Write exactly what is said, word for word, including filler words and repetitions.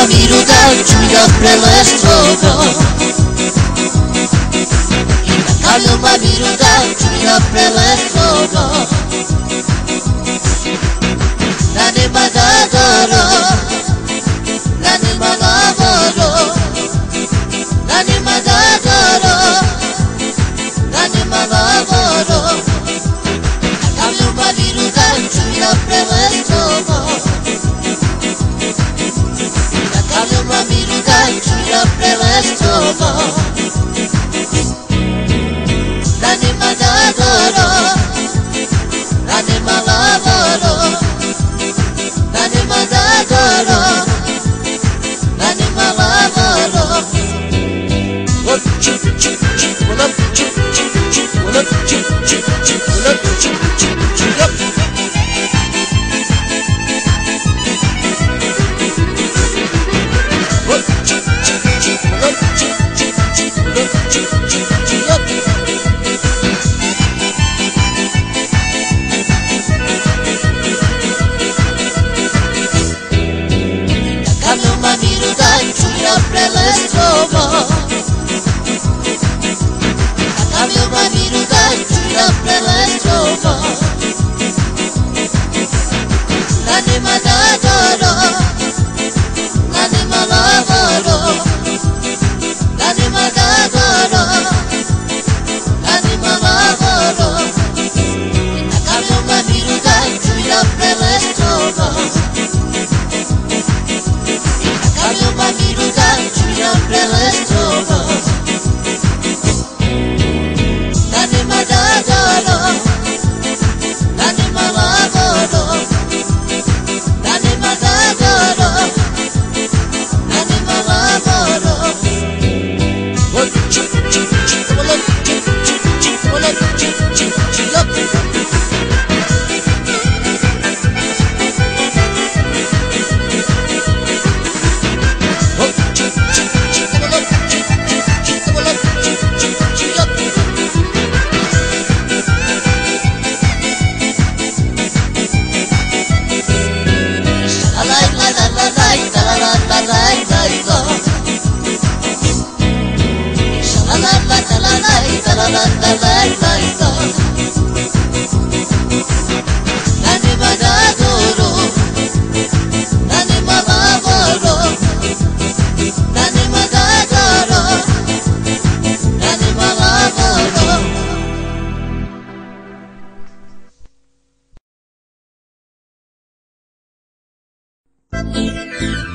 miru gačuja prele strogo I na kaljuma miru gačuja prele strogo Nanima dadoro Nanima lavoro Nanima dadoro Nanima lavoro Na kaljuma miru gačuja prele strogo Kaljuma miru gačuja prele strogo Nanima dadoro Nanima lavoro Nanima dadoro Nanima lavoro What chip chip chip what up chip chip chip what up chip chip chip what up chip chip chip up Kaljuma miru gačuja prele strogo Kaljuma miru gačuja prele strogo Nanima dadoro Nanima lavoro Nanima dadoro Nanima lavoro Na kaljuma miru gačuja prele strogo Kaljuma miru gačuja prele strogo Nanima dadoro Nanima lavoro Nanima dadoro Nanima lavoro What chip chip chip what up chip chip chip what up chip chip chip up Nanima dadoro Nanima lavoro Nanima dadoro Nanima lavoro